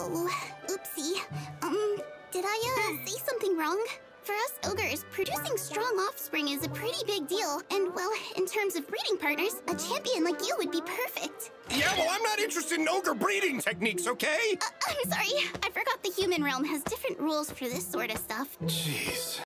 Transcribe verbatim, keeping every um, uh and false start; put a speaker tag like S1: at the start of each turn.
S1: Oh, oopsie. Um, did I, uh, say something wrong? For us ogres, producing strong offspring is a pretty big deal. And, well, in terms of breeding partners, a champion like you would be perfect.
S2: Yeah, well, I'm not interested in ogre breeding techniques, okay?
S1: Uh, I'm sorry. I forgot the human realm has different rules for this sort of stuff.
S2: Jeez.